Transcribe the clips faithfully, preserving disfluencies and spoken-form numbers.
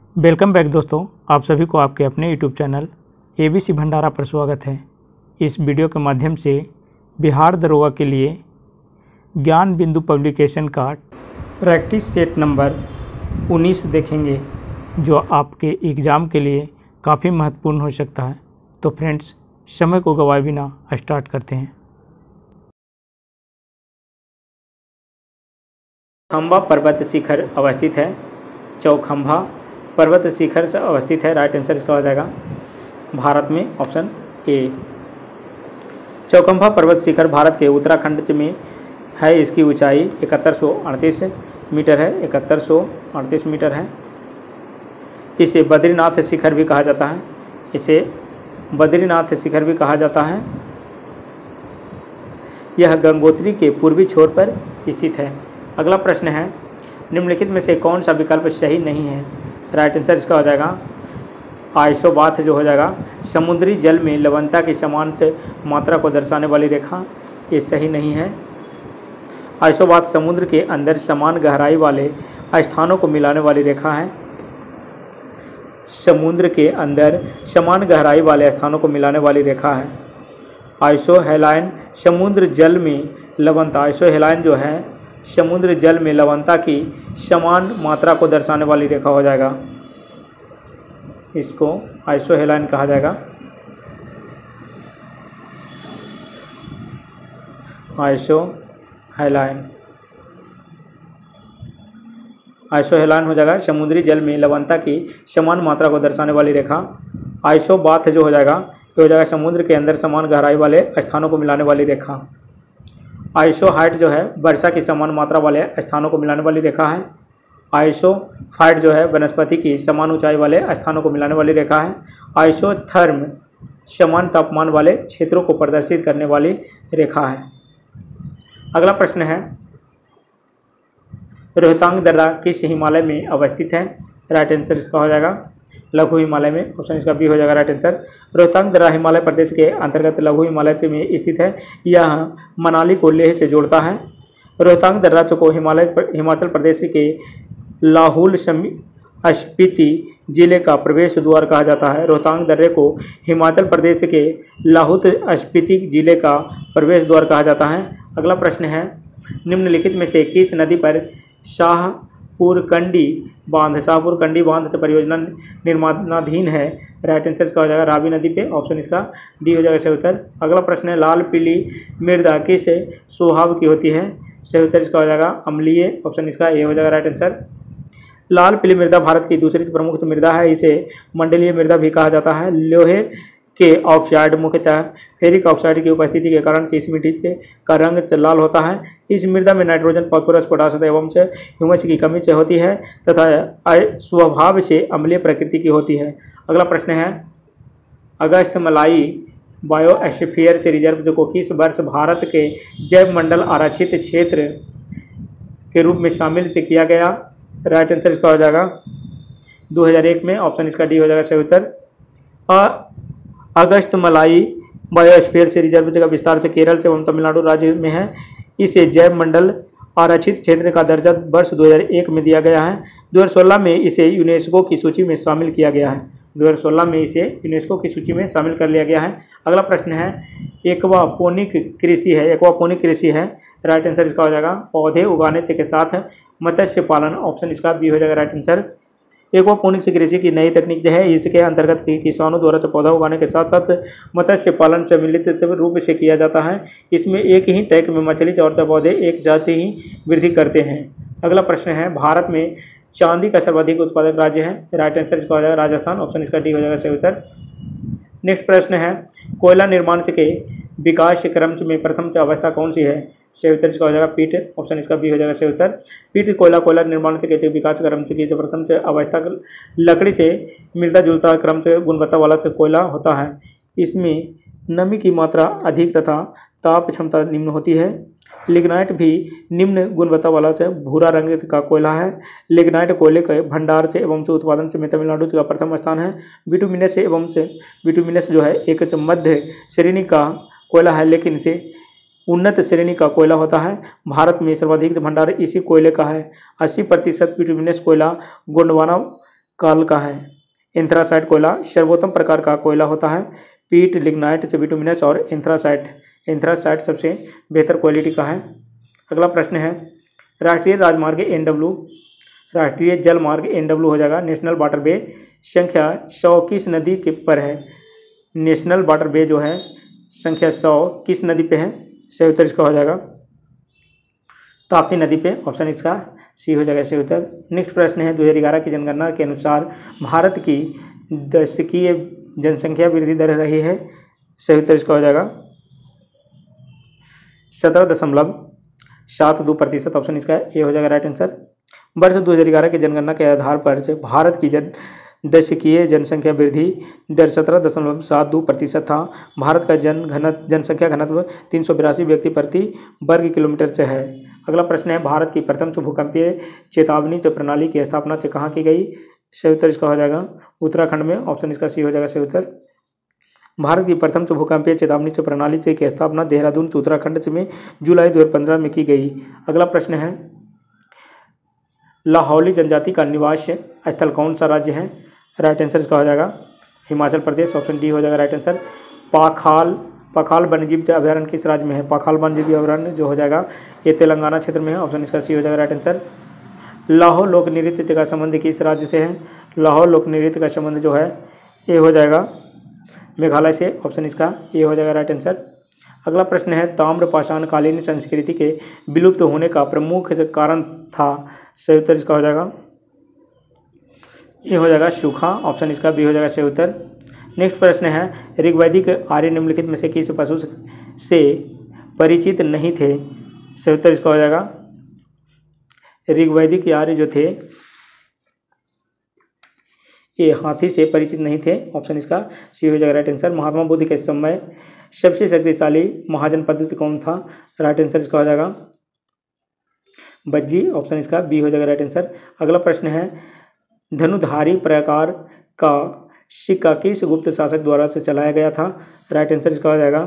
Welcome back दोस्तों, आप सभी को आपके अपने यूट्यूब चैनल एबीसी भंडारा पर स्वागत है। इस वीडियो के माध्यम से बिहार दरोगा के लिए ज्ञान बिंदु पब्लिकेशन का प्रैक्टिस सेट नंबर उन्नीस देखेंगे, जो आपके एग्ज़ाम के लिए काफ़ी महत्वपूर्ण हो सकता है। तो फ्रेंड्स, समय को गवाए बिना स्टार्ट करते हैं। खंभा पर्वत शिखर अवस्थित है। चौखंभा पर्वत शिखर से अवस्थित है। राइट आंसर इसका हो जाएगा भारत में ऑप्शन ए। चौखंभा पर्वत शिखर भारत के उत्तराखंड में है। इसकी ऊंचाई इकहत्तर सौ अड़तीस मीटर है। इकहत्तर सौ अड़तीस मीटर है। इसे बद्रीनाथ शिखर भी कहा जाता है। इसे बद्रीनाथ शिखर भी कहा जाता है। यह गंगोत्री के पूर्वी छोर पर स्थित है। अगला प्रश्न है, निम्नलिखित में से कौन सा विकल्प सही नहीं है। राइट आंसर इसका हो जाएगा आइसोबाथ, जो हो जाएगा समुद्री जल में लवणता की समान से मात्रा को दर्शाने वाली रेखा, ये सही नहीं है। आइसोबाथ समुद्र के अंदर समान गहराई वाले स्थानों को मिलाने वाली रेखा है। समुद्र के अंदर समान गहराई वाले स्थानों को मिलाने वाली रेखा है। आइसोहेलाइन समुद्र जल में लवणता, आइसोहेलाइन जो है समुद्र जल में लवणता की समान मात्रा को दर्शाने वाली रेखा हो जाएगा। इसको आइसोहेलाइन कहा जाएगा। आइसोहेलाइन आइसोहेलाइन हो जाएगा समुद्री जल में लवणता की समान मात्रा को दर्शाने वाली रेखा। आइसोबाथ जो हो जाएगा ये हो जाएगा समुद्र के अंदर समान गहराई वाले स्थानों को मिलाने वाली रेखा। आइसोहाइट जो है वर्षा की समान मात्रा वाले स्थानों को मिलाने वाली रेखा है। आइसोफाइट जो है वनस्पति की समान ऊंचाई वाले स्थानों को मिलाने वाली रेखा है। आइसोथर्म समान तापमान वाले क्षेत्रों को प्रदर्शित करने वाली रेखा है। अगला प्रश्न है, रोहतांग दर्रा किस हिमालय में अवस्थित है। राइट आंसर इसका हो जाएगा लघु हिमालय में, ऑप्शन इसका बी हो जाएगा राइट आंसर। रोहतांग दर्रा हिमालय प्रदेश के अंतर्गत लघु हिमालय में स्थित है। यह मनाली को लेह से जोड़ता है। रोहतांग दर्रा को हिमालय हिमाचल प्रदेश के लाहौल स्पीति जिले का प्रवेश द्वार कहा जाता है। रोहतांग दर्रे को हिमाचल प्रदेश के लाहौल स्पीति जिले का प्रवेश द्वार कहा जाता है। अगला प्रश्न है, निम्नलिखित में से किस नदी पर शाहपुर कंडी बांध शाहपुर कंडी बांध परियोजना निर्माणाधीन है। राइट आंसर इसका हो जाएगा रावी नदी पे, ऑप्शन इसका डी हो जाएगा सही उत्तर। अगला प्रश्न है, लाल पीली मृदा किस स्वभाव की होती है। सही उत्तर इसका हो जाएगा अम्लीय, ऑप्शन इसका ए हो जाएगा राइट आंसर। लाल पीली मृदा भारत की दूसरी प्रमुख मृदा है। इसे मंडलीय मृदा भी कहा जाता है। लोहे के ऑक्साइड मुख्यतः फेरिक ऑक्साइड की उपस्थिति के कारण से इस मिट्टी का रंग लाल होता है। इस मृदा में नाइट्रोजन, फास्फोरस, पोटास एवं से ह्यूमस की कमी से होती है तथा स्वभाव से अम्लीय प्रकृति की होती है। अगला प्रश्न है, अगस्त मलाई बायोस्फीयर से रिजर्व को किस वर्ष भारत के जैव मंडल आरक्षित क्षेत्र के रूप में शामिल से किया गया। राइट आंसर इसका हो जाएगा दो हज़ार एक में, ऑप्शन इसका डी हो जाएगा सही उत्तर। अगस्त मलाई बायोस्फीयर से रिजर्व का विस्तार से केरल से एवं तमिलनाडु राज्य में है। इसे जैव मंडल आरक्षित क्षेत्र का दर्जा वर्ष दो हज़ार एक में दिया गया है। दो हज़ार सोलह में इसे यूनेस्को की सूची में शामिल किया गया है। दो हज़ार सोलह में इसे यूनेस्को की सूची में शामिल कर लिया गया है। अगला प्रश्न है, एक्वापोनिक कृषि है एक्वापोनिक कृषि है। राइट आंसर इसका हो जाएगा पौधे उगाने के साथ मत्स्य पालन, ऑप्शन इसका बी हो जाएगा राइट आंसर। एक्वापोनिक्स कृषि की नई तकनीक जो है, इसके अंतर्गत किसानों द्वारा पौधा उगाने के साथ साथ मत्स्य पालन सम्मिलित रूप से किया जाता है। इसमें एक ही टैंक में मछली और पौधे एक साथ ही वृद्धि करते हैं। अगला प्रश्न है, भारत में चांदी का सर्वाधिक उत्पादक राज्य है। राइट आंसर इसका हो जाएगा राजस्थान, ऑप्शन इसका डी हो जाएगा सही उत्तर। नेक्स्ट प्रश्न है, कोयला निर्माण के विकास क्रम में प्रथम अवस्था कौन सी है। सही उत्तर इसका हो जाएगा पीट, ऑप्शन इसका बी हो जाएगा सही उत्तर। पीट कोयला कोयला निर्माण से कहते विकास क्रम से जो प्रथम से अवस्था लकड़ी से मिलता जुलता क्रम से गुणवत्ता वाला से कोयला होता है। इसमें नमी की मात्रा अधिक तथा ताप क्षमता निम्न होती है। लिग्नाइट भी निम्न गुणवत्ता वाला से भूरा रंग का कोयला है। लिग्नाइट कोयले के भंडार से एवं से उत्पादन से में तमिलनाडु का प्रथम स्थान है। बिटुमिनस एवं से बिटुमिनस जो है एक मध्य श्रेणी का कोयला है, लेकिन इसे उन्नत श्रेणी का कोयला होता है। भारत में सर्वाधिक भंडार इसी कोयले का है। अस्सी प्रतिशत बिटुमिनस कोयला गोंडवाना काल का है। एंथ्रासाइट कोयला सर्वोत्तम प्रकार का कोयला होता है। पीट, लिग्नाइट, बिटुमिनस और एंथ्रासाइट। एंथ्रासाइट सबसे बेहतर क्वालिटी का है। अगला प्रश्न है राष्ट्रीय राजमार्ग एन डब्ल्यू राष्ट्रीय जल मार्ग एन डब्ल्यू हो जाएगा नेशनल वाटर वे संख्या सौ किस नदी के पर है। नेशनल वाटर वे जो है संख्या सौ किस नदी पे है। सही उत्तर इसका हो जाएगा ताप्ती नदी पे। ऑप्शन इसका सी हो जाएगा सही उत्तर। नेक्स्ट प्रश्न है दो हज़ार ग्यारह की जनगणना के अनुसार भारत की दशकीय जनसंख्या वृद्धि दर रही है। सही उत्तर इसका हो जाएगा सत्रह दशमलव सात दो प्रतिशत। ऑप्शन इसका ए हो जाएगा राइट आंसर। वर्ष दो हज़ार ग्यारह की जनगणना के आधार पर भारत की जन दशकीय जनसंख्या वृद्धि दर सत्रह दशमलव सात दो प्रतिशत था। भारत का जन घनत्व जनसंख्या घनत्व तीन सौ बिरासी व्यक्ति प्रति वर्ग किलोमीटर से है। अगला प्रश्न है भारत की प्रथम भूकंपीय चेतावनी प्रणाली की स्थापना कहाँ की गई। सही उत्तर इसका हो जाएगा उत्तराखंड में। ऑप्शन इसका सी हो जाएगा सही उत्तर। भारत की प्रथम भूकंपीय चेतावनी प्रणाली की स्थापना देहरादून उत्तराखंड में जुलाई दो हज़ार पंद्रह में की गई। अगला प्रश्न है लाहौली जनजाति का निवास स्थल कौन सा राज्य है। राइट आंसर इसका हो जाएगा हिमाचल प्रदेश। ऑप्शन डी हो जाएगा राइट आंसर। पाखाल पाखाल वन्यजीव अभयारण्य किस राज्य में है। पाखाल वन्यजीव अभयारण्य जो हो जाएगा ये तेलंगाना क्षेत्र में है। ऑप्शन इसका सी हो जाएगा राइट आंसर। लाहौल लोक नृत्य का संबंध किस राज्य से है। लाहौल लोक नृत्य का संबंध जो है ये हो जाएगा मेघालय से। ऑप्शन इसका ये हो जाएगा राइट आंसर। अगला प्रश्न है ताम्रपाषाणकालीन संस्कृति के विलुप्त होने का प्रमुख कारण था। सही उत्तर इसका हो जाएगा ये हो जाएगा सूखा। ऑप्शन इसका बी हो जाएगा सही उत्तर। नेक्स्ट प्रश्न है ऋग्वैदिक आर्य निम्नलिखित में से किस पशु से परिचित नहीं थे। सही उत्तर इसका हो जाएगा ऋग्वैदिक आर्य जो थे ये हाथी से परिचित नहीं थे। ऑप्शन इसका सी हो जाएगा राइट आंसर। महात्मा बुद्ध के समय सबसे शक्तिशाली महाजन पद्धति कौन था। राइट आंसर इसका हो जाएगा बज्जी। ऑप्शन इसका बी हो जाएगा राइट आंसर। अगला प्रश्न है धनुधारी प्रकार का सिक्का किस गुप्त शासक द्वारा से चलाया गया था। राइट आंसर इसका हो जाएगा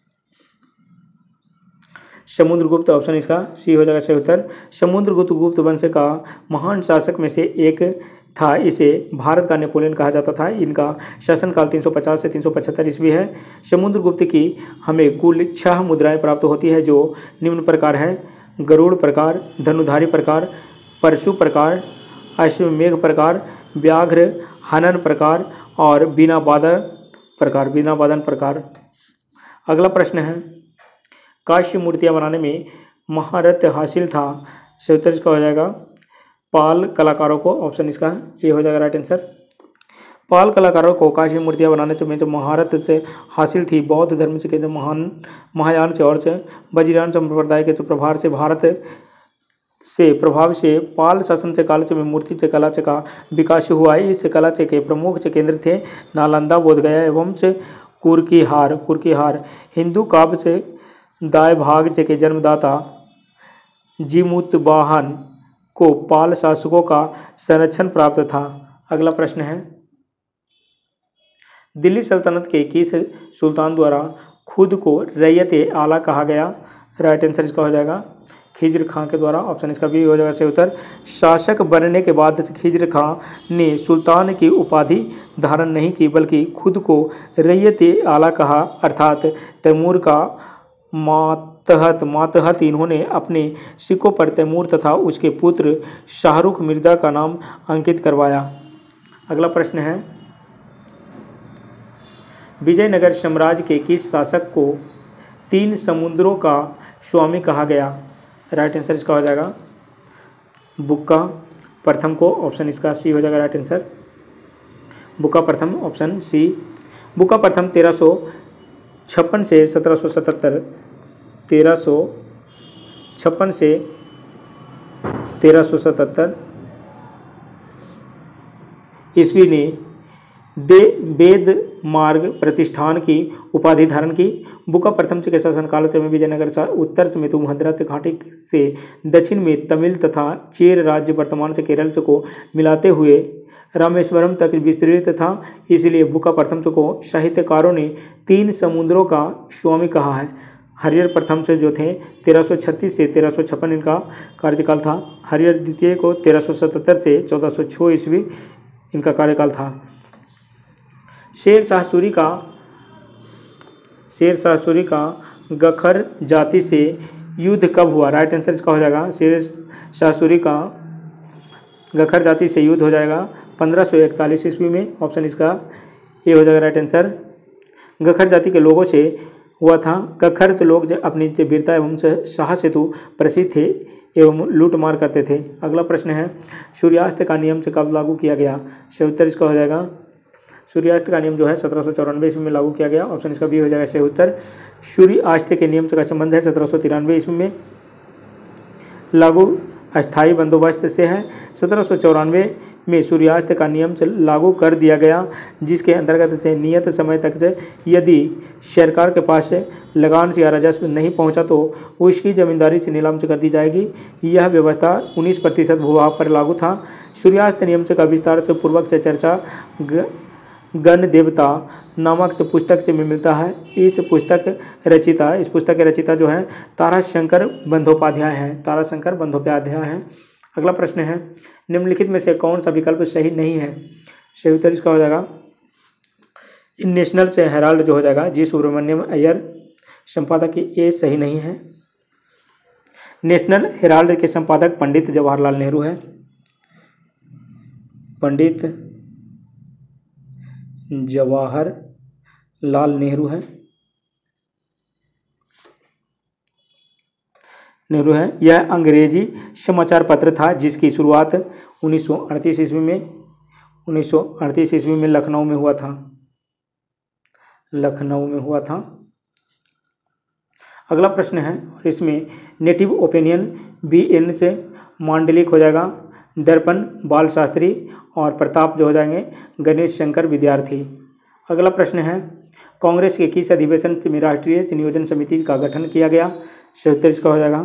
समुद्रगुप्त। ऑप्शन इसका सी हो जाएगा सही उत्तर। समुद्रगुप्त गुप्त वंश का महान शासक में से एक था। इसे भारत का नेपोलियन कहा जाता था। इनका शासनकाल तीन सौ पचास से तीन सौ पचहत्तर ईस्वी है। समुद्रगुप्त की हमें कुल छह मुद्राएं प्राप्त होती है जो निम्न प्रकार है गरुड़ प्रकार, धनुधारी प्रकार, परशु प्रकार, अश्वमेघ प्रकार, व्याघ्र हनन प्रकार और बिना बादन प्रकार बिना बादन प्रकार। अगला प्रश्न है काश्य मूर्तियाँ बनाने में महारत हासिल था। सही उत्तर इसका हो जाएगा पाल कलाकारों को। ऑप्शन इसका ये हो जाएगा राइट आंसर। पाल कलाकारों को काश्य मूर्तियाँ बनाने में जो महारत से हासिल थी बौद्ध धर्म से के महान महायान से और से वज्रयान संप्रदाय के तो प्रभाव से भारत से प्रभाव से पाल शासन से काल में मूर्ति से कला का विकास हुआ। इस कला के प्रमुख केंद्र थे नालंदा, बोधगया एवं से कुर्कीहार कुर्कीहार हिंदू काव्य से दाय भाग के जन्मदाता जिमुतवाहन को पाल शासकों का संरक्षण प्राप्त था। अगला प्रश्न है दिल्ली सल्तनत के किस सुल्तान द्वारा खुद को रैयत आला कहा गया। राइट आंसर इसका हो जाएगा खिज्र खां के द्वारा। ऑप्शन इसका भी हो जाएगा सही उत्तर। शासक बनने के बाद खिज्र खां ने सुल्तान की उपाधि धारण नहीं की बल्कि खुद को रैयत आला कहा अर्थात तैमूर का मातहत मातहत इन्होंने अपने सिक्कों पर तैमूर तथा उसके पुत्र शाहरुख मिर्जा का नाम अंकित करवाया। अगला प्रश्न है विजयनगर साम्राज्य के किस शासक को तीन समुद्रों का स्वामी कहा गया। राइट आंसर इसका हो जाएगा बुक्का प्रथम को। ऑप्शन इसका सी हो जाएगा राइट आंसर बुक्का प्रथम। ऑप्शन सी बुक्का प्रथम तेरह सौ छप्पन से सत्रह सौ सतहत्तर तेरह सौ छप्पन से तेरह सौ सतहत्तर ईस्वी ने दे वेद मार्ग प्रतिष्ठान की उपाधि धारण की। बुक्का प्रथम के शासनकाल में विजयनगर सा उत्तर में तुंगभद्रा से घाटी से दक्षिण में तमिल तथा चेर राज्य वर्तमान से केरल से को मिलाते हुए रामेश्वरम तक विस्तृत था। इसलिए बुक्का प्रथम को साहित्यकारों ने तीन समुद्रों का स्वामी कहा है। हरिहर प्रथम से जो थे तेरह सौ छत्तीस से तेरह सौ छप्पन इनका कार्यकाल था। हरिहर द्वितीय को तेरह सौ सतहत्तर से चौदह सौ छः ईस्वी इनका कार्यकाल था। शेर शाह सूरी का शेर शाह सूरी का गखर जाति से युद्ध कब हुआ? राइट आंसर इसका हो जाएगा शेर शाह सूरी का गखर जाति से युद्ध हो जाएगा पंद्रह सौ इकतालीस ईस्वी में। ऑप्शन इसका ये हो जाएगा राइट आंसर। गखर जाति के लोगों से हुआ था। गखर तो लोग अपनी वीरता एवं साहस हेतु प्रसिद्ध थे एवं लूट मार करते थे। अगला प्रश्न है सूर्यास्त का नियम से कब लागू किया गया? सही उत्तर इसका हो जाएगा सूर्यास्त का नियम जो है सत्रह सौ चौरानवे ईस्वी में लागू किया गया। ऑप्शन इसका बी हो जाएगा सही उत्तर। सूर्यास्त के नियम का संबंध है सत्रह सौ तिरानवे ईस्वी में लागू अस्थायी बंदोबस्त से है। सत्रह सौ चौरानवे में सूर्यास्त का नियम लागू कर दिया गया, जिसके अंतर्गत से नियत समय तक से यदि सरकार के पास लगान या राजस्व नहीं पहुंचा तो उसकी जमींदारी से नीलाम कर दी जाएगी। यह व्यवस्था उन्नीस प्रतिशत भूभाग पर लागू था। सूर्यास्त नियम का विस्तार से पूर्वक से चर्चा गण देवता नामक जो पुस्तक से में मिलता है। इस पुस्तक रचिता इस पुस्तक के रचिता जो है ताराशंकर बंदोपाध्याय हैं ताराशंकर बंदोपाध्याय हैं। अगला प्रश्न है निम्नलिखित में से कौन सा विकल्प सही नहीं है? सही उत्तर इसका हो जाएगा नेशनल से हेराल्ड जो हो जाएगा जी सुब्रमण्यम अय्यर संपादक, ये सही नहीं है। नेशनल हेराल्ड के संपादक पंडित जवाहरलाल नेहरू है। पंडित जवाहरलाल नेहरू है नेहरू है यह अंग्रेजी समाचार पत्र था जिसकी शुरुआत उन्नीस सौ अड़तीस ईस्वी में उन्नीस सौ अड़तीस ईस्वी में लखनऊ में हुआ था लखनऊ में हुआ था। अगला प्रश्न है और इसमें नेटिव ओपिनियन बी एन से मांडलिक हो जाएगा। दर्पण बाल शास्त्री और प्रताप जो हो जाएंगे गणेश शंकर विद्यार्थी। अगला प्रश्न है कांग्रेस के किस अधिवेशन में राष्ट्रीय नियोजन समिति का गठन किया गया? सही उत्तर इसका हो जाएगा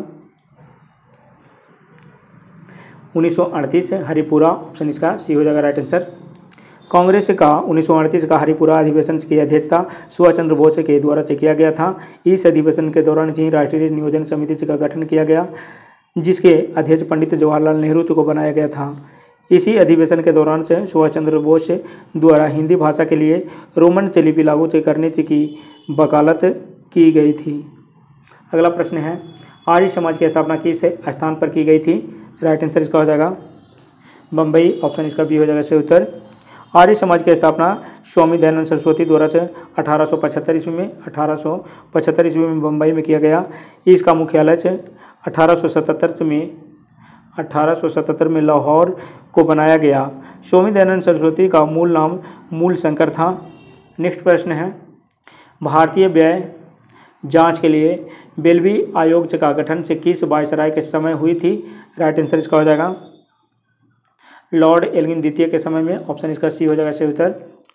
उन्नीस सौ अड़तीस हरिपुरा। ऑप्शन इसका सी हो जाएगा राइट आंसर। कांग्रेस का उन्नीस सौ अड़तीस का हरिपुरा अधिवेशन की अध्यक्षता सुभाष चंद्र बोस के द्वारा से किया गया था। इस अधिवेशन के दौरान ही राष्ट्रीय नियोजन समिति का गठन किया गया, जिसके अध्यक्ष पंडित जवाहरलाल नेहरू को बनाया गया था। इसी अधिवेशन के दौरान से सुभाष चंद्र बोस द्वारा हिंदी भाषा के लिए रोमन लिपि लागू करने की वकालत की गई थी। अगला प्रश्न है आर्य समाज की स्थापना किस स्थान पर की गई थी? राइट आंसर इसका हो जाएगा बम्बई। ऑप्शन इसका बी हो जाएगा सही उत्तर। आर्य समाज की स्थापना स्वामी दयानंद सरस्वती द्वारा से अठारह सौ पचहत्तर ईस्वी में अठारह सौ पचहत्तर ईस्वी में बम्बई में किया गया। इसका मुख्यालय से अठारह सौ सतहत्तर में अठारह सौ सतहत्तर में लाहौर को बनाया गया। स्वामी दयानंद सरस्वती का मूल नाम मूल शंकर था। नेक्स्ट प्रश्न है भारतीय व्यय जांच के लिए बेल्वी आयोग का गठन से किस वायसराय के समय हुई थी? राइट आंसर इसका हो जाएगा लॉर्ड एल्गिन द्वितीय के समय में। ऑप्शन इसका सी हो जाएगा सही उत्तर।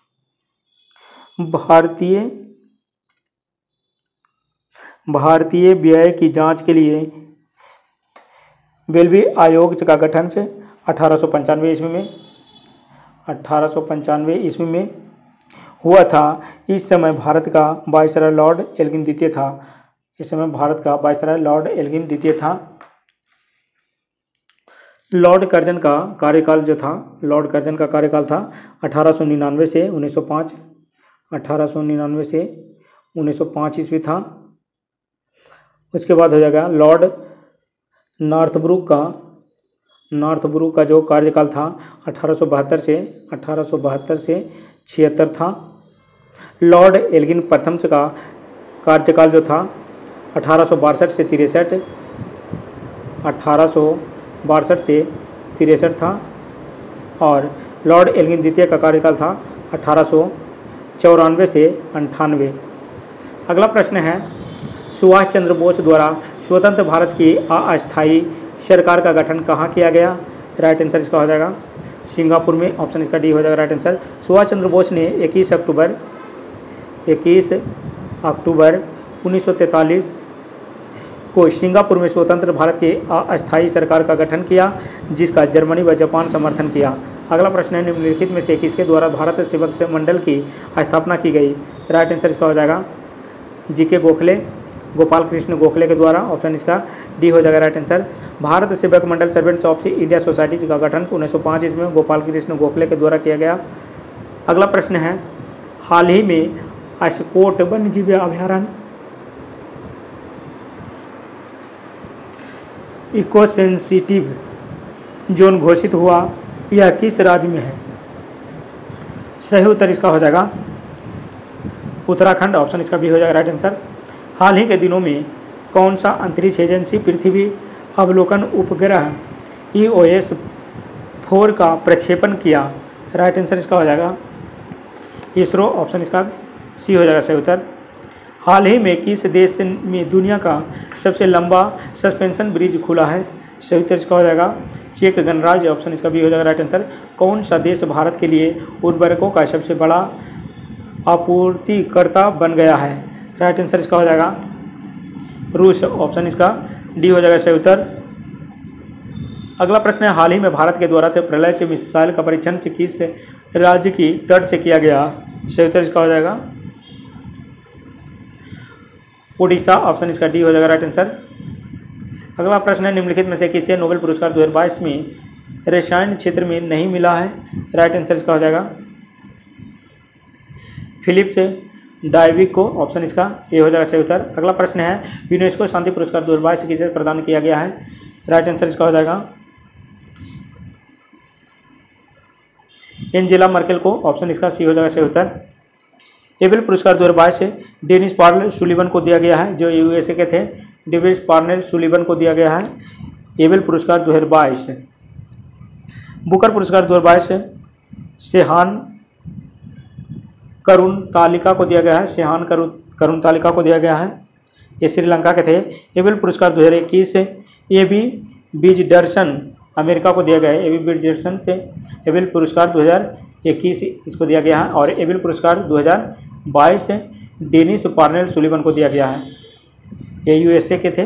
भारतीय भारतीय व्यय की जांच के लिए बेल्वी आयोग का गठन से अठारह सौ पंचानवे ईस्वी में अठारह सौ पंचानवे ईस्वी में हुआ था। इस समय भारत का वायसराय लॉर्ड एल्गिन द्वितीय था। इस समय भारत का वायसराय लॉर्ड एल्गिन द्वितीय था। लॉर्ड कर्जन का कार्यकाल जो था लॉर्ड कर्जन का कार्यकाल था अठारह सौ निन्यानवे से उन्नीस सौ पाँच अठारह सौ निन्यानवे से उन्नीस सौ पाँच ईस्वी था। उसके बाद हो जाएगा लॉर्ड नॉर्थब्रुक का नॉर्थब्रुक का जो कार्यकाल था अठारह सौ बहत्तर से अठारह सौ बहत्तर से छिहत्तर था। लॉर्ड एल्गिन प्रथम का कार्यकाल जो था अठारह सौ बासठ से तिरसठ अठारह सौ बासठ से तिरसठ था और लॉर्ड एल्गिन द्वितीय का कार्यकाल था अठारह सौ चौरानवे से अंठानवे। अगला प्रश्न है सुभाष चंद्र बोस द्वारा स्वतंत्र भारत की अस्थायी सरकार का गठन कहाँ किया गया? राइट आंसर इसका हो जाएगा सिंगापुर में। ऑप्शन इसका डी हो जाएगा राइट आंसर। सुभाष चंद्र बोस ने इक्कीस अक्टूबर इक्कीस अक्टूबर उन्नीस सौ तैंतालीस को सिंगापुर में स्वतंत्र भारत की अस्थायी सरकार का गठन किया, जिसका जर्मनी व जापान समर्थन किया। अगला प्रश्न है निम्नलिखित में से किसके द्वारा भारत सेवक से मंडल की स्थापना की गई? राइट आंसर इसका हो जाएगा जी के गोखले। गोपाल कृष्ण गोखले के द्वारा, ऑप्शन इसका डी हो जाएगा right answer. Bharat Sevak Mandal servants of India society का गठन उन्नीस सौ पाँच ईस्वी में गोपाल कृष्ण गोखले के द्वारा किया गया। अगला प्रश्न है, हाल ही में अस्कोट वन्यजीव अभयारण्य इको सेंसिटिव जोन घोषित हुआ, यह किस राज्य में है? सही उत्तर इसका हो जाएगा उत्तराखंड, ऑप्शन इसका भी हो जाएगा राइट आंसर। हाल ही के दिनों में कौन सा अंतरिक्ष एजेंसी पृथ्वी अवलोकन उपग्रह ई ओ एस फोर का प्रक्षेपण किया? राइट आंसर इसका हो जाएगा इसरो, ऑप्शन इसका सी हो जाएगा सही उत्तर। हाल ही में किस देश में दुनिया का सबसे लंबा सस्पेंशन ब्रिज खुला है? सही उत्तर इसका हो जाएगा चेक गणराज्य, ऑप्शन इसका भी हो जाएगा राइट आंसर। कौन सा देश भारत के लिए उर्वरकों का सबसे बड़ा आपूर्तिकर्ता बन गया है? राइट आंसर इसका हो जाएगा रूस, ऑप्शन इसका डी हो जाएगा सही उत्तर। अगला प्रश्न है, हाल ही में भारत के द्वारा से प्रलय मिसाइल का परीक्षण किस राज्य की तट से किया गया? सही उत्तर इसका हो जाएगा ओडिशा, ऑप्शन इसका डी हो जाएगा राइट आंसर। अगला प्रश्न है, निम्नलिखित में से किसे नोबेल पुरस्कार दो हज़ार बाईस में रसायन क्षेत्र में नहीं मिला है? राइट आंसर इसका हो जाएगा फिलिप्स डायविक को, ऑप्शन इसका ए हो जाएगा सही उत्तर। अगला प्रश्न है, यूनेस्को शांति पुरस्कार दो हज़ार बाईस किसे प्रदान किया गया है? राइट आंसर इसका हो जाएगा एंजेला मर्केल को, ऑप्शन इसका सी हो जाएगा सही उत्तर। एबेल पुरस्कार दो हज़ार बाईस से डेनिस पार्ल सुलिवन को दिया गया है, जो यूएसए के थे। डेविस पार्नेल सुलिवन को दिया गया है एबेल पुरस्कार दो हज़ार बाईस। बुकर पुरस्कार दो हज़ार बाईस से सेहान करुण तालिका को दिया गया है, सेहान करुण करुण तालिका को दिया गया है, ये श्रीलंका के थे। एबेल पुरस्कार दो हज़ार इक्कीस से ए बी बिजडरसन अमेरिका को दिया गया है। ए बी बिजडरसन से एबेल पुरस्कार दो हज़ार इक्कीस इसको दिया गया है, और एबेल पुरस्कार दो हज़ार बाईस से डेनिस पार्नेल सुलिवन को दिया गया है, ये यूएसए के थे।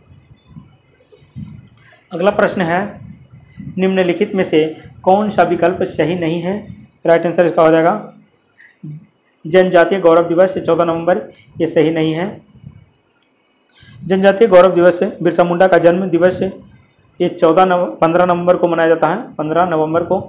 अगला प्रश्न है, निम्नलिखित में से कौन सा विकल्प सही नहीं है? राइट आंसर इसका हो जाएगा जनजातीय गौरव दिवस चौदह नवंबर, ये सही नहीं है। जनजातीय गौरव दिवस बिरसा मुंडा का जन्म दिवस ये चौदह नव पंद्रह नवंबर को मनाया जाता है, पंद्रह नवंबर को।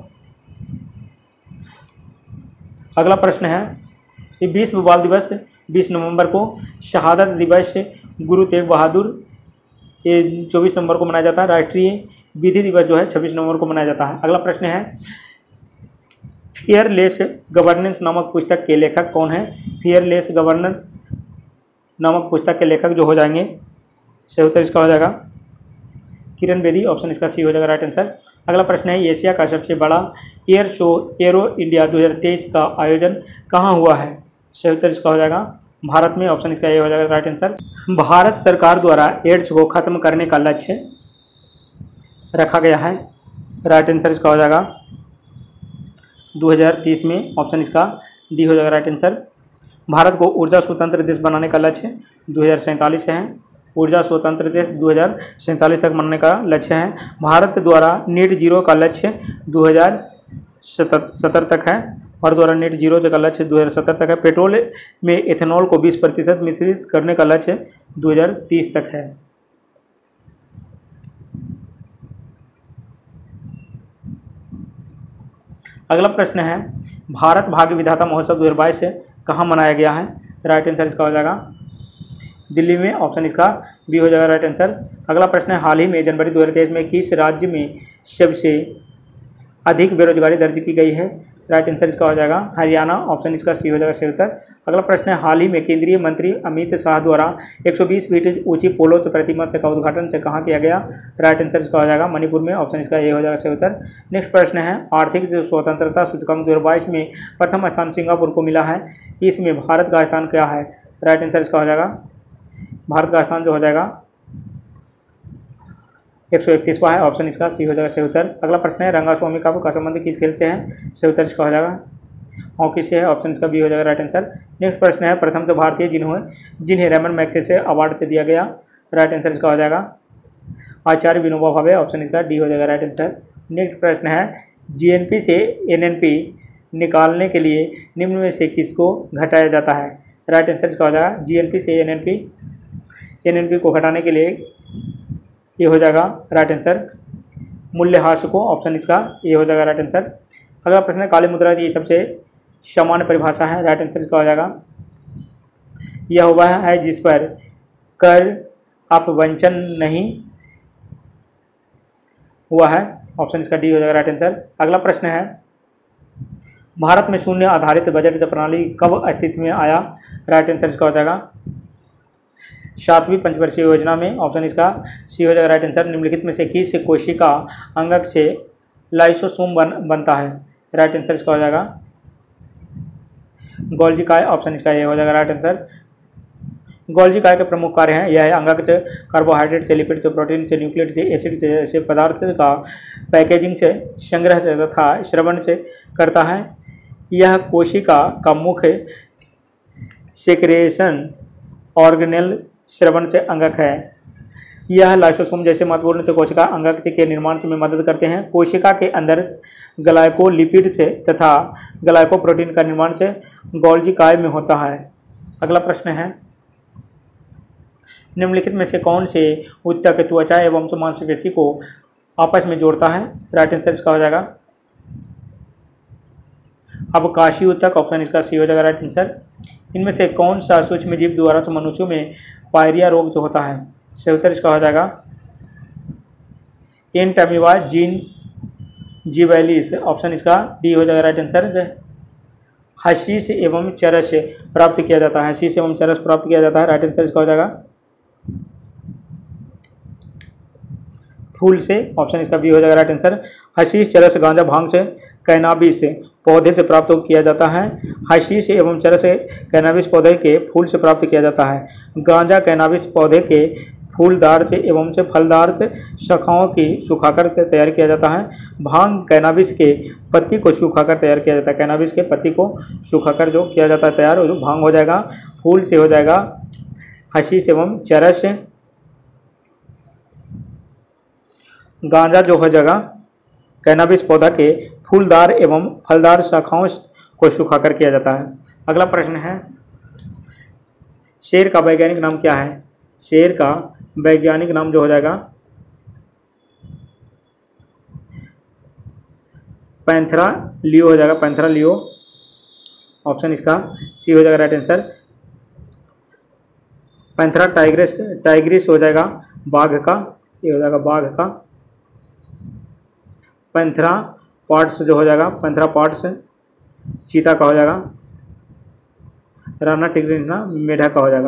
अगला प्रश्न है, ये विश्व बाल दिवस बीस नवंबर को, शहादत दिवस गुरु तेग बहादुर ये चौबीस नवंबर को मनाया जाता है। राष्ट्रीय विधि दिवस जो है छब्बीस नवंबर को मनाया जाता है। अगला प्रश्न है, फियरलेस गवर्नेंस नामक पुस्तक के लेखक कौन है? फियरलेस गवर्नेंस नामक पुस्तक के लेखक जो हो जाएंगे, सही उत्तर इसका हो जाएगा किरण बेदी, ऑप्शन इसका सी हो जाएगा राइट आंसर। अगला प्रश्न है, एशिया का सबसे बड़ा एयर शो एरो इंडिया दो हज़ार तेईस का आयोजन कहाँ हुआ है? सही उत्तर इसका हो जाएगा भारत में, ऑप्शन इसका ए हो जाएगा राइट आंसर। भारत सरकार द्वारा एड्स को खत्म करने का लक्ष्य रखा गया है, राइट आंसर इसका हो जाएगा दो हज़ार तीस में, ऑप्शन इसका डी हो जाएगा राइट आंसर। भारत को ऊर्जा स्वतंत्र देश बनाने का लक्ष्य दो हज़ार सैंतालीस है, ऊर्जा स्वतंत्र देश दो हज़ार सैंतालीस तक बनने का लक्ष्य है। भारत द्वारा नेट जीरो का लक्ष्य दो हज़ार सत्तर तक है, और द्वारा नेट जीरो का लक्ष्य दो हज़ार सत्तर तक है। पेट्रोल में एथेनॉल को बीस प्रतिशत मिश्रित करने का लक्ष्य दो हज़ार तीस तक है। अगला प्रश्न है, भारत भाग्य विधाता महोत्सव दो हज़ार बाईस कहाँ मनाया गया है? राइट आंसर इसका हो जाएगा दिल्ली में, ऑप्शन इसका बी हो जाएगा राइट आंसर। अगला प्रश्न है, हाल ही में जनवरी दो हज़ार तेईस में किस राज्य में सबसे अधिक बेरोजगारी दर्ज की गई है? राइट आंसर इसका हो जाएगा हरियाणा, ऑप्शन इसका सी हो जाएगा सही उत्तर। अगला प्रश्न है, हाल ही में केंद्रीय मंत्री अमित शाह द्वारा एक सौ बीस फीट ऊंची पोलो प्रतिमा का उद्घाटन से कहाँ किया गया? राइट आंसर इसका हो जाएगा मणिपुर में, ऑप्शन इसका ए हो जाएगा सही उत्तर। नेक्स्ट प्रश्न है, आर्थिक स्वतंत्रता सूचकांक दो हज़ार बाईस में प्रथम स्थान सिंगापुर को मिला है, इसमें भारत का स्थान क्या है? राइट आंसर इसका हो जाएगा भारत का स्थान जो हो जाएगा एक सौ इकतीसवां है, ऑप्शन इसका सी हो जाएगा सही उत्तर। अगला प्रश्न है, रंगास्वामी कप का संबंध किस खेल से है? सही उत्तर इसका हो जाएगा हॉकी से है, ऑप्शन इसका बी हो जाएगा राइट आंसर। नेक्स्ट प्रश्न है, प्रथम तो भारतीय जिन्होंने जिन्हें रेमन मैग्सेसे अवार्ड से दिया गया? राइट आंसर इसका हो जाएगा आचार्य विनोबा भावे, ऑप्शन इसका डी हो जाएगा राइट आंसर। नेक्स्ट प्रश्न है, जीएनपी से एनएनपी निकालने के लिए निम्न में से किसको घटाया जाता है? राइट आंसर इसका हो जाएगा जीएनपी से एनएनपी एन एन पी को घटाने के लिए ये हो जाएगा राइट आंसर मूल्यह्रास को, ऑप्शन इसका ये हो जाएगा राइट आंसर। अगला प्रश्न है काली मुद्रा की सबसे सामान्य परिभाषा है, राइट आंसर इसका हो जाएगा यह हुआ है जिस पर कर अपवंचन नहीं हुआ है, ऑप्शन इसका डी हो जाएगा राइट आंसर। अगला प्रश्न है भारत में शून्य आधारित बजट प्रणाली कब अस्तित्व में आया, राइट आंसर इसका हो जाएगा सातवीं पंचवर्षीय योजना में, ऑप्शन इसका सी हो जाएगा राइट आंसर। निम्नलिखित में से किस कोशिका अंगक से लाइसोसोम बन बनता है, राइट आंसर इसका हो जाएगा गोल्जी काय, ऑप्शन इसका ये हो जाएगा राइट आंसर। गोल्जी काय के प्रमुख कार्य हैं, यह है अंगक से कार्बोहाइड्रेट से लिपिड से प्रोटीन से न्यूक्लियड से एसिड से ऐसे पदार्थ का पैकेजिंग से संग्रह से तथा श्रवण से करता है। यह कोशिका का मुख्य सेक्रेशन ऑर्गेनेल श्रवण से अंगक है। यह लाइसोसोम जैसे महत्वपूर्ण कोशिका अंगक के निर्माण में मदद करते हैं। कोशिका के अंदर ग्लाइकोलिपिड से तथा ग्लाइकोप्रोटीन का निर्माण से गोल्जी काय में होता है। अगला प्रश्न है निम्नलिखित में से कौन से ऊतक त्वचा एवं मांसपेशी को आपस में जोड़ता है, राइट आंसर इसका हो जाएगा अवकाशी ऊतक, ऑप्शन इसका सी हो जाएगा राइट आंसर। इनमें से कौन सा सूक्ष्म जीव द्वारा मनुष्यों में पायरिया रोग जो होता है, सही उत्तर इसका हो जाएगा एंटामीबा जीन जीवैलिस, ऑप्शन इसका डी हो जाएगा राइट आंसर। हशीश एवं चरस प्राप्त किया जाता है, हशीश एवं चरस प्राप्त किया जाता है, राइट आंसर इसका हो जाएगा फूल से, ऑप्शन इसका बी हो जाएगा राइट आंसर। हशीश चरस गांजा भांग से कैनाबिस पौधे से प्राप्त किया जाता है। हशीश एवं चरस कैनाबिस पौधे के फूल से प्राप्त किया जाता है। गांजा कैनाबिस पौधे के फूलदार से एवं से फलदार से शाखाओं की सुखाकर तैयार किया जाता है। भांग कैनाबिस के पत्ती को सुखाकर तैयार किया जाता है, कैनाबिस के पत्ती को सुखाकर जो किया जाता है तैयार, जो भांग हो जाएगा। फूल से हो जाएगा हशीश एवं चरस। गांजा जो हो जाएगा कैनाबिस पौधा के फूलदार एवं फलदार शाखाओं को सुखाकर किया जाता है। अगला प्रश्न है शेर का वैज्ञानिक नाम क्या है, शेर का वैज्ञानिक नाम जो हो जाएगा पैंथरा लियो हो जाएगा, पैंथरा लियो, ऑप्शन इसका सी हो जाएगा right answer. Panthera tigris tigris हो जाएगा बाघ का, ये हो जाएगा बाघ का। पैंथरा पार्ट्स जो हो जाएगा पैंथरा पार्ट्स चीता का हो जाएगा। राना टिग्रिना मेढा का हो जाएगा।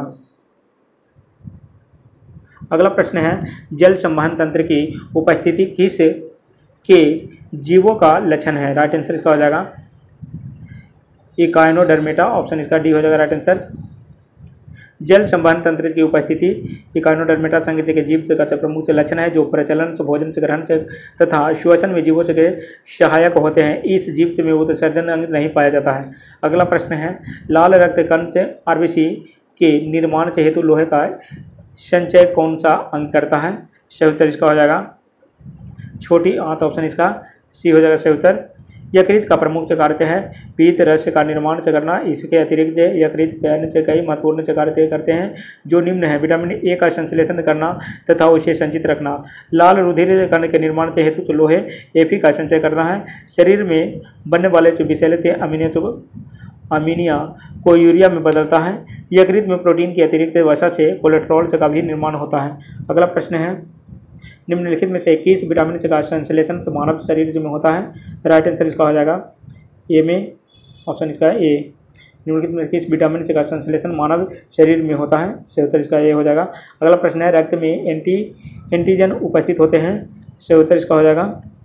अगला प्रश्न है जल संवहन तंत्र की उपस्थिति किस के जीवों का लक्षण है, राइट आंसर इसका हो जाएगा इकाइनोडर्मेटा, ऑप्शन इसका डी हो जाएगा राइट आंसर। जल संवहन तंत्र की उपस्थिति इकाइनोडर्मेटा संगीत के जीव का प्रमुख लक्षण है जो प्रचलन से भोजन से ग्रहण से तथा श्वसन में जीवों के सहायक होते हैं। इस जीव में उत्सर्जन अंग नहीं पाया जाता है। अगला प्रश्न है लाल रक्त कण से आरबीसी के निर्माण से हेतु लोहे का संचय कौन सा अंग करता है, सही उत्तर इसका हो जाएगा छोटी आंत, ऑप्शन इसका सी हो जाएगा सही उत्तर। यकृत का प्रमुख कार्य है पीत रस का निर्माण करना। इसके अतिरिक्त यकृत के अन्य कई महत्वपूर्ण कार्य करते हैं जो निम्न है विटामिन ए का संश्लेषण करना तथा उसे संचित रखना। लाल रुधिर कण के निर्माण के हेतु लोहे एफी का संचय करना है। शरीर में बनने वाले विषैले से अमीनिया अमीनिया को यूरिया में बदलता है। यकृत में प्रोटीन की अतिरिक्त वसा से कोलेस्ट्रॉल का भी निर्माण होता है। अगला प्रश्न है निम्नलिखित में से इक्कीस विटामिन का संश्लेषण मानव शरीर में होता है, राइट आंसर इसका हो जाएगा ए में, ऑप्शन इसका है ए। निम्नलिखित में इक्कीस विटामिन का संश्लेषण मानव शरीर में होता है, सही उत्तर इसका ए हो जाएगा। अगला प्रश्न है रक्त में एंटी एंटीजन उपस्थित होते हैं, सही उत्तर इसका हो जाएगा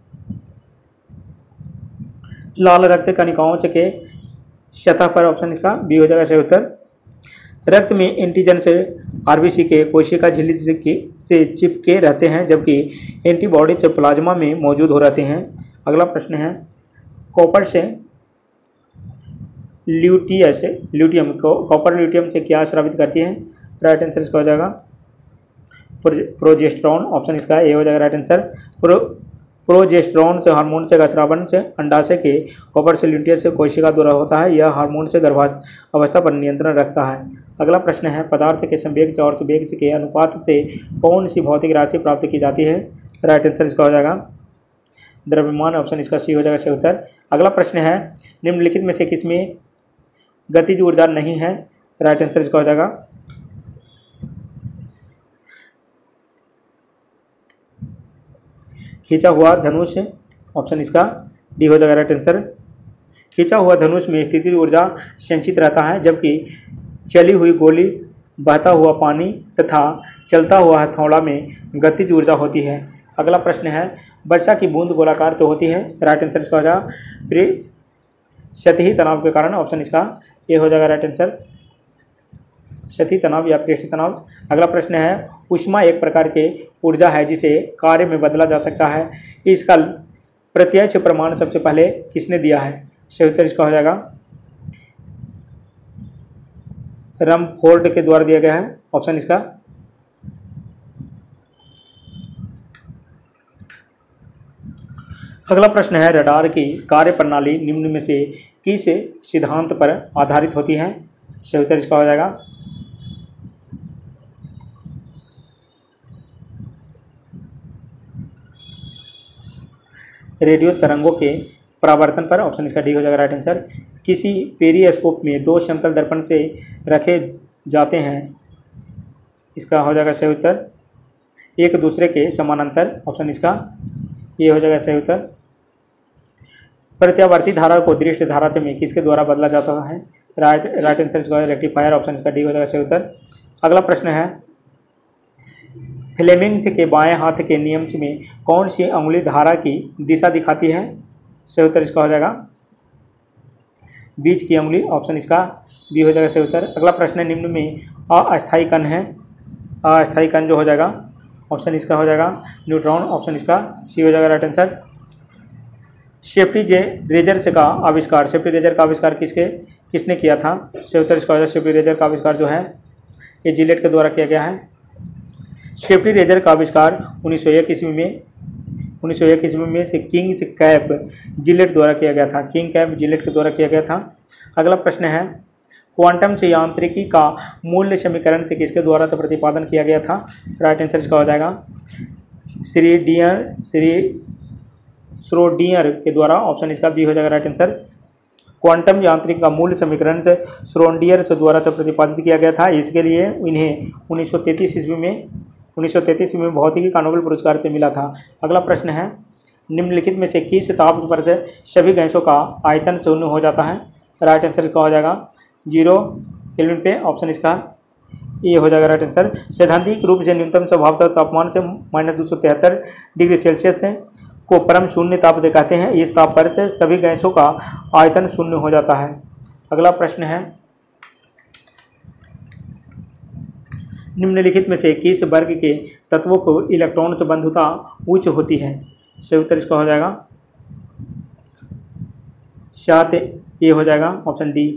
लाल रक्त कणिकाओं के सतह पर, ऑप्शन इसका बी हो जाएगा सही उत्तर। रक्त में एंटीजन से आरबीसी के कोशिका झिल्ली से चिपके रहते हैं जबकि एंटीबॉडी से प्लाज्मा में मौजूद हो रहते हैं। अगला प्रश्न है कॉपर से ल्यूटियस ल्यूटियम कॉपर ल्यूटियम से क्या स्रावित करती है, राइट आंसर इसका हो जाएगा प्रोजेस्टेरॉन, ऑप्शन इसका ए हो जाएगा राइट आंसर। प्रो प्रोजेस्टेरोन से, हार्मोन से, स्रावन से, अंडाशय के कॉपर से, ल्यूटियस से कोशिका द्वारा होता है। यह हार्मोन से गर्भावस्था पर नियंत्रण रखता है। अगला प्रश्न है, पदार्थ के संवेग और वेग के अनुपात से कौन सी भौतिक राशि प्राप्त की जाती है? राइट आंसर इसका हो जाएगा द्रव्यमान। ऑप्शन इसका सी हो जाएगा सही उत्तर। अगला प्रश्न है, निम्नलिखित में से किसमें गतिज ऊर्जा नहीं है? राइट आंसर इसका हो जाएगा खींचा हुआ धनुष। ऑप्शन इसका डी हो जाएगा राइट आंसर। खींचा हुआ धनुष में स्थितिज ऊर्जा संचित रहता है, जबकि चली हुई गोली, बहता हुआ पानी तथा चलता हुआ हथौड़ा में गतिज ऊर्जा होती है। अगला प्रश्न है, वर्षा की बूंद गोलाकार तो होती है। राइट आंसर इसका हो जाएगा फिर सतही तनाव के कारण। ऑप्शन इसका ए हो जाएगा राइट आंसर, सतही तनाव या पृष्ठ तनाव। अगला प्रश्न है, ऊष्मा एक प्रकार के ऊर्जा है जिसे कार्य में बदला जा सकता है। इसका प्रत्यक्ष प्रमाण सबसे पहले किसने दिया है? सही उत्तर इसका हो जाएगा रमफोर्ड के द्वारा दिया गया है। ऑप्शन इसका अगला प्रश्न है, रडार की कार्य प्रणाली निम्न में से किस सिद्धांत पर आधारित होती है? सही उत्तर इसका हो जाएगा रेडियो तरंगों के परावर्तन पर। ऑप्शन इसका डी हो जाएगा राइट आंसर। किसी पेरिस्कोप में दो समतल दर्पण से रखे जाते हैं। इसका हो जाएगा सही उत्तर एक दूसरे के समानांतर। ऑप्शन इसका ये हो जाएगा सही उत्तर। प्रत्यावर्ती धारा को दृष्ट धारा में किसके द्वारा बदला जाता है? राइट राइट आंसर इसका रेक्टिफायर। ऑप्शन इसका डी हो जाएगा सही उत्तर। अगला प्रश्न है, फ्लेमिंग के बाएं हाथ के नियम में कौन सी अंगुली धारा की दिशा दिखाती है? सही उत्तर इसका हो जाएगा बीच की अंगुली। ऑप्शन इसका बी हो जाएगा सही उत्तर। अगला प्रश्न है, निम्न में अस्थायी कण है। अस्थायी कण जो हो जाएगा ऑप्शन इसका हो जाएगा न्यूट्रॉन। ऑप्शन इसका सी हो जाएगा राइट आंसर। सेफ्टी जे रेजर से का आविष्कार सेफ्टी रेजर का आविष्कार किसके किसने किया था? सही उत्तर इसका हो जाएगा सेफ्टी रेजर का आविष्कार जो है ये जिलेट के द्वारा किया गया है। सेफ्टी रेजर का आविष्कार उन्नीस सौ एक ईस्वी में उन्नीस सौ एक ईस्वी में से किंग्स कैप जिलेट द्वारा किया गया था। किंग कैप जिलेट के द्वारा किया गया था। अगला प्रश्न है, क्वांटम से यांत्रिकी का मूल्य समीकरण से किसके द्वारा तो प्रतिपादन किया गया था? राइट आंसर इसका हो जाएगा श्री डियर श्री श्रोडिंगर के द्वारा। ऑप्शन इसका बी हो जाएगा राइट आंसर। क्वांटम यांत्रिकी का मूल समीकरण से श्रोडिंगर से द्वारा तो प्रतिपादित किया गया था। इसके लिए इन्हें उन्नीस सौ तैंतीस ईस्वी में उन्नीस सौ तैंतीस में भौतिकी का नोबेल पुरस्कार से मिला था। अगला प्रश्न है, निम्नलिखित में से किस ताप पर से सभी गैसों का आयतन शून्य हो जाता है? राइट आंसर इसका हो जाएगा जीरो केल्विन पे। ऑप्शन इसका ये हो जाएगा राइट आंसर। सैद्धांतिक रूप से न्यूनतम स्वभावतः तापमान से माइनस दो सौ तिहत्तर डिग्री सेल्सियस है को परम शून्य ताप कहते हैं। इस ताप पर से सभी गैसों का आयतन शून्य हो जाता है। अगला प्रश्न है, निम्नलिखित में से किस वर्ग के तत्वों को इलेक्ट्रॉन से बंधुता उच्च होती है? सही उत्तर इसका हो जाएगा सात ये हो जाएगा ऑप्शन डी।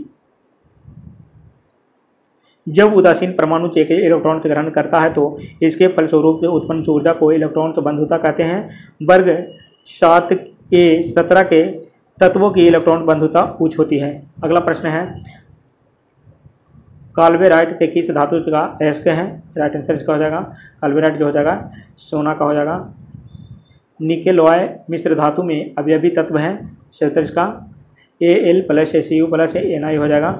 जब उदासीन परमाणु एक इलेक्ट्रॉन से ग्रहण करता है तो इसके फलस्वरूप उत्पन्न ऊर्जा को इलेक्ट्रॉन से बंधुता कहते हैं। वर्ग सात ए सत्रह के तत्वों की इलेक्ट्रॉन बंधुता उच्च होती है। अगला प्रश्न है, काल्वेराइट से किस धातु का अयस्क है? राइट आंसर इसका हो जाएगा काल्वेराइट जो हो जाएगा सोना का हो जाएगा। निकेलॉय मिश्र धातु में अवयवी तत्व है। सही उत्तर इसका A L plus A C U plus N I हो जाएगा।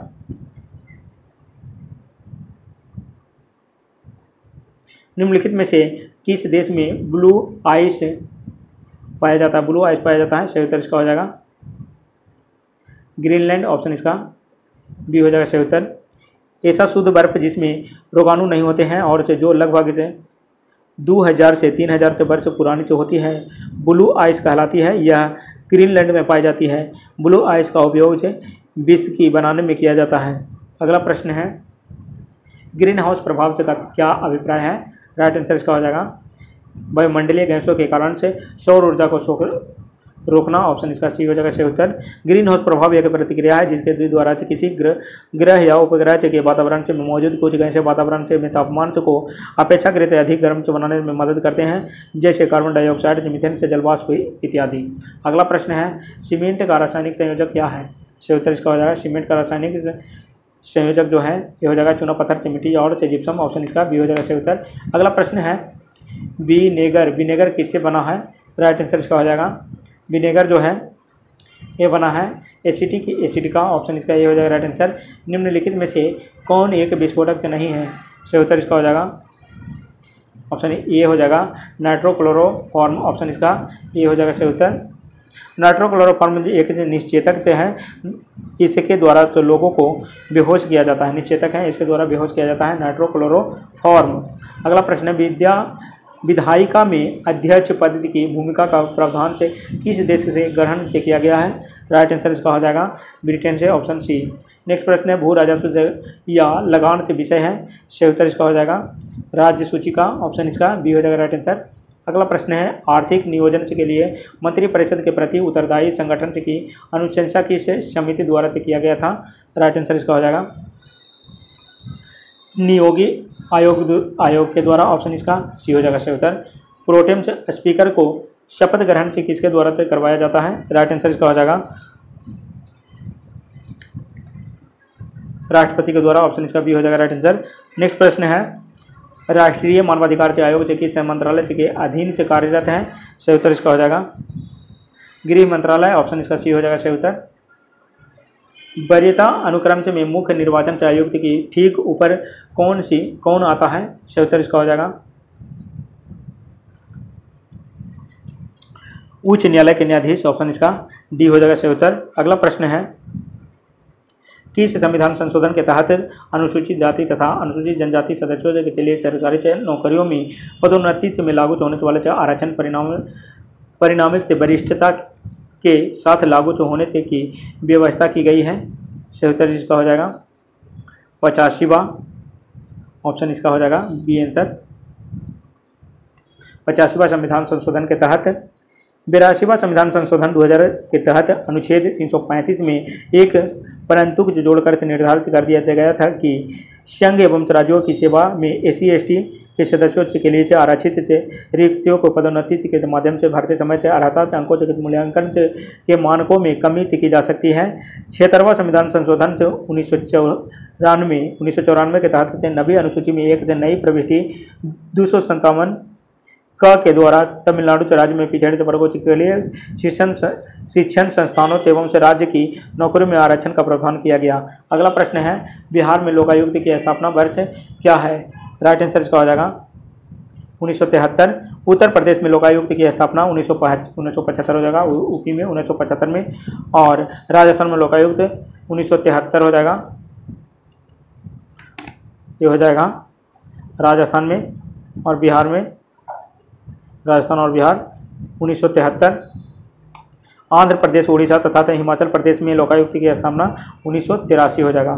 निम्नलिखित में से किस देश में ब्लू आइस पाया जाता है? ब्लू आइस पाया जाता है। सही उत्तर इसका हो जाएगा ग्रीनलैंड। ऑप्शन इसका बी हो जाएगा सही उत्तर। ऐसा शुद्ध बर्फ जिसमें रोगाणु नहीं होते हैं और से जो लगभग से दो हज़ार से तीन हज़ार से वर्ष पुरानी जो होती है ब्लू आइस कहलाती है। यह ग्रीनलैंड में पाई जाती है। ब्लू आइस का उपयोग से विस्की बनाने में किया जाता है। अगला प्रश्न है, ग्रीन हाउस प्रभाव से का क्या अभिप्राय है? राइट आंसर इसका हो जाएगा वायुमंडलीय गैसों के कारण से सौर ऊर्जा को रोकना, ऑप्शन इसका सी हो जाएगा सही उत्तर। ग्रीन हाउस प्रभाव एक प्रतिक्रिया है जिसके द्वारा से किसी ग्रह ग्रह या उपग्रह के वातावरण से मौजूद कुछ गैसें वातावरण से में तापमान को अपेक्षाकृत अधिक गर्म से बनाने में मदद करते हैं, जैसे कार्बन डाइऑक्साइड, मीथेन से जलवाष्प इत्यादि। अगला प्रश्न है सीमेंट का रासायनिक संयोजक क्या है? सही उत्तर इसका हो जाएगा सीमेंट का रासायनिक संयोजक जो है ये हो जाएगा चूना पत्थर से मिट्टी और से जिप्सम, ऑप्शन इसका बी हो जाएगा सही उत्तर। अगला प्रश्न है विनेगर विनेगर किससे बना है? राइट आंसर इसका हो जाएगा विनेगर जो है ये बना है एसिटिक एसिड का, ऑप्शन इसका ये हो जाएगा राइट आंसर। निम्नलिखित में से कौन एक विस्फोटक से नहीं है? सही उत्तर इसका हो जाएगा ऑप्शन ए हो जाएगा नाइट्रोक्लोरोफॉर्म, ऑप्शन इसका ये हो जाएगा सही उत्तर। नाइट्रोक्लोरोफॉर्म एक निश्चेतक से है, इसके द्वारा तो लोगों को बेहोश किया जाता है, निश्चेतक है इसके द्वारा बेहोश किया जाता है नाइट्रोक्लोरोफॉर्म। अगला प्रश्न है विद्या विधायिका में अध्यक्ष पद की भूमिका का प्रावधान से किस देश से ग्रहण किया गया है? राइट आंसर इसका हो जाएगा ब्रिटेन से, ऑप्शन सी। नेक्स्ट प्रश्न है भू राजस्व या लगान से विषय है, सही उत्तर इसका हो जाएगा राज्य सूची का, ऑप्शन इसका बी हो जाएगा राइट आंसर। अगला प्रश्न है आर्थिक नियोजन के लिए मंत्रिपरिषद के प्रति उत्तरदायी संगठन से की अनुशंसा किस समिति द्वारा से किया गया था? राइट आंसर इसका हो जाएगा नियोगी आयोग आयोग के द्वारा, ऑप्शन इसका सी हो जाएगा सही उत्तर। प्रोटेम स्पीकर को शपथ ग्रहण से किसके द्वारा से करवाया जाता है? राइट आंसर इसका हो जाएगा राष्ट्रपति के द्वारा, ऑप्शन इसका बी हो जाएगा राइट आंसर। नेक्स्ट प्रश्न है राष्ट्रीय मानवाधिकार से आयोग से किस मंत्रालय के अधीन से कार्यरत है? सही उत्तर इसका हो जाएगा गृह मंत्रालय, ऑप्शन इसका सी हो जाएगा सही उत्तर। वरीयता अनुक्रम में मुख्य निर्वाचन से आयुक्त की ठीक ऊपर कौन सी कौन आता है? सही उत्तर इसका हो जाएगा उच्च न्यायालय के न्यायाधीश, ऑप्शन इसका डी हो जाएगा सही उत्तर। अगला प्रश्न है किस संविधान संशोधन के तहत अनुसूचित जाति तथा अनुसूचित जनजाति सदस्यों के लिए सरकारी नौकरियों में पदोन्नति में लागू होने वाले आरक्षण परिणाम परिणामिक से वरिष्ठता के साथ लागू होने की व्यवस्था की गई है? सही उत्तर इसका हो जाएगा पचासीवा, ऑप्शन इसका हो जाएगा बी आंसर। पचासीवा संविधान संशोधन के तहत बिरासीवा संविधान संशोधन दो हज़ार के तहत अनुच्छेद तीन सौ पैंतीस में एक परंतु जो जोड़कर से निर्धारित कर दिया गया था कि संघ एवं राज्यों की सेवा में एस सी एस टी के सदस्यों के लिए आरक्षित से रिक्तियों को पदोन्नति के माध्यम से भरते समय से अर्हता अंकों के मूल्यांकन से के मानकों में कमी की जा सकती है। छिहत्तरवां संविधान संशोधन से उन्नीस सौ चौरानवे उन्नीस सौ चौरानवे के तहत से नवी अनुसूची में एक से नई प्रविष्टि दो सौ सत्तावन क के द्वारा तमिलनाडु राज्य में पिछड़े वर्गों के लिए शिक्षण शिक्षण संस्थानों एवं से राज्य की नौकरियों में आरक्षण का प्रावधान किया गया। अगला प्रश्न है बिहार में लोकायुक्त की स्थापना वर्ष क्या है? राइट आंसर इसका हो जाएगा उन्नीस सौ तिहत्तर। उत्तर प्रदेश में लोकायुक्त की स्थापना उन्नीस सौ उन्नीस सौ पचहत्तर हो जाएगा, यूपी में उन्नीस सौ पचहत्तर में, और राजस्थान में लोकायुक्त उन्नीस सौ तिहत्तर हो जाएगा, ये हो जाएगा राजस्थान में, और बिहार में राजस्थान और बिहार उन्नीस सौ तिहत्तर। आंध्र प्रदेश, उड़ीसा तथा हिमाचल प्रदेश में लोकायुक्त की स्थापना उन्नीस सौ तिरासी हो जाएगा।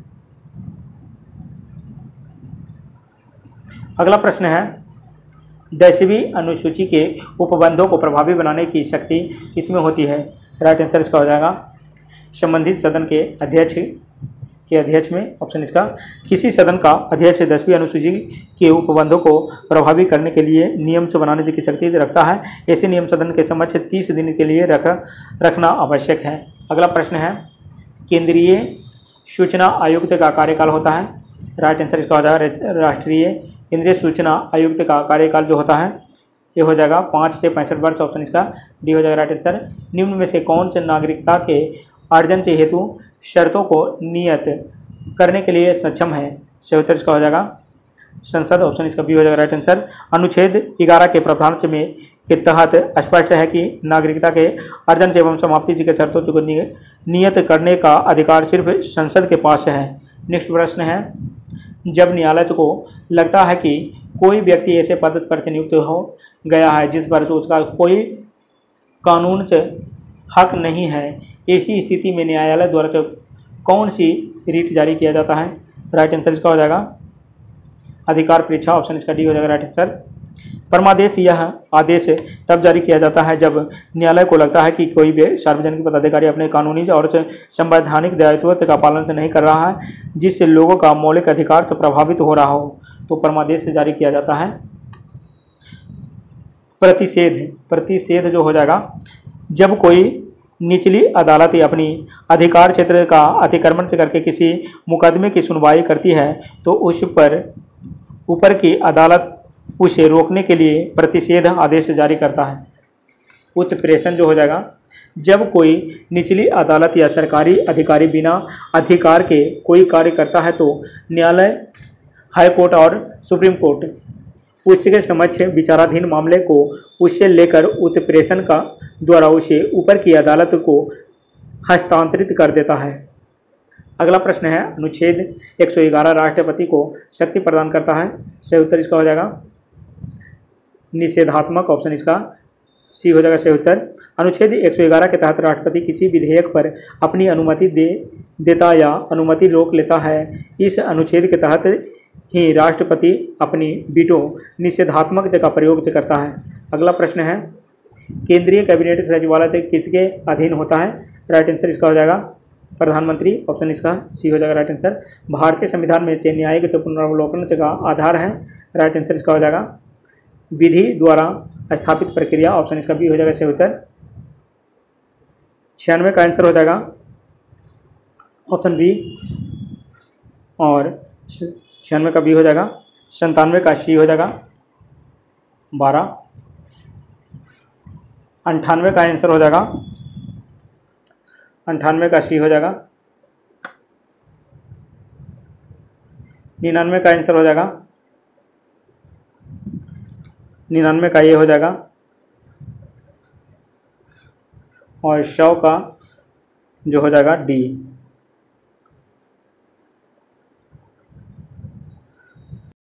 अगला प्रश्न है दसवीं अनुसूची के उपबंधों को प्रभावी बनाने की शक्ति किसमें होती है? राइट आंसर इसका हो जाएगा संबंधित सदन के अध्यक्ष के अध्यक्ष में, ऑप्शन इसका। किसी सदन का अध्यक्ष दसवीं अनुसूची के उपबंधों को प्रभावी करने के लिए नियम से बनाने की शक्ति रखता है। ऐसे नियम सदन के समक्ष तीस दिन के लिए रख रखना आवश्यक है। अगला प्रश्न है केंद्रीय सूचना आयुक्त का कार्यकाल होता है? राइट आंसर इसका हो जाएगा राष्ट्रीय केंद्रीय सूचना आयुक्त का कार्यकाल जो होता है ये हो जाएगा पाँच से पैंसठ वर्ष, ऑप्शन इसका डी हो जाएगा राइट आंसर। निम्न में से कौन से नागरिकता के अर्जन से हेतु शर्तों को नियत करने के लिए सक्षम है? सही उत्तर इसका हो जाएगा संसद, ऑप्शन इसका बी हो जाएगा राइट आंसर। अनुच्छेद ग्यारह के प्रावधान में के तहत स्पष्ट है कि नागरिकता के अर्जन से एवं समाप्ति के शर्तों को नियत करने का अधिकार सिर्फ संसद के पास है। नेक्स्ट प्रश्न है जब न्यायालय को लगता है कि कोई व्यक्ति ऐसे पद पर नियुक्त हो गया है जिस पर उसका कोई कानून से हक नहीं है, ऐसी स्थिति में न्यायालय द्वारा कौन सी रीट जारी किया जाता है? राइट आंसर इसका हो जाएगा अधिकार परीक्षा, ऑप्शन इसका डी हो जाएगा राइट आंसर। परमादेश यह आदेश तब जारी किया जाता है जब न्यायालय को लगता है कि कोई भी सार्वजनिक पदाधिकारी अपने कानूनी और संवैधानिक दायित्वों का पालन नहीं कर रहा है, जिससे लोगों का मौलिक अधिकार तो प्रभावित हो रहा हो, तो परमादेश से जारी किया जाता है। प्रतिषेध प्रतिषेध जो हो जाएगा, जब कोई निचली अदालत अपनी अधिकार क्षेत्र का अतिक्रमण करके किसी मुकदमे की सुनवाई करती है तो उस पर ऊपर की अदालत उसे रोकने के लिए प्रतिषेध आदेश जारी करता है। उत्प्रेषण जो हो जाएगा, जब कोई निचली अदालत या सरकारी अधिकारी बिना अधिकार के कोई कार्य करता है तो न्यायालय, हाई कोर्ट और सुप्रीम कोर्ट उसके समक्ष विचाराधीन मामले को उससे लेकर उत्प्रेषण का द्वारा उसे ऊपर की अदालत को हस्तांतरित कर देता है। अगला प्रश्न है, अनुच्छेद एक सौ ग्यारह राष्ट्रपति को शक्ति प्रदान करता है। सही उत्तर इसका हो जाएगा निषेधात्मक, ऑप्शन इसका सी हो जाएगा सही उत्तर। अनुच्छेद एक सौ ग्यारह के तहत राष्ट्रपति किसी विधेयक पर अपनी अनुमति दे देता या अनुमति रोक लेता है। इस अनुच्छेद के तहत ही राष्ट्रपति अपनी वीटो निषेधात्मक का प्रयोग करता है। अगला प्रश्न है, केंद्रीय कैबिनेट सचिवालय से किसके अधीन होता है। राइट आंसर इसका हो जाएगा प्रधानमंत्री, ऑप्शन इसका सी हो जाएगा राइट आंसर। भारतीय संविधान में न्यायिक पुनरावलोकन का आधार है। राइट आंसर इसका हो जाएगा विधि द्वारा स्थापित प्रक्रिया, ऑप्शन इसका बी हो जाएगा सही उत्तर। छियानवे का आंसर हो जाएगा ऑप्शन बी और छियानवे का बी हो जाएगा। संतानवे का सी हो जाएगा बारह। अंठानवे का आंसर हो जाएगा अंठानवे का सी हो जाएगा। निन्यानवे का आंसर हो जाएगा निन्यानवे का ये हो जाएगा और सौ का जो हो जाएगा डी।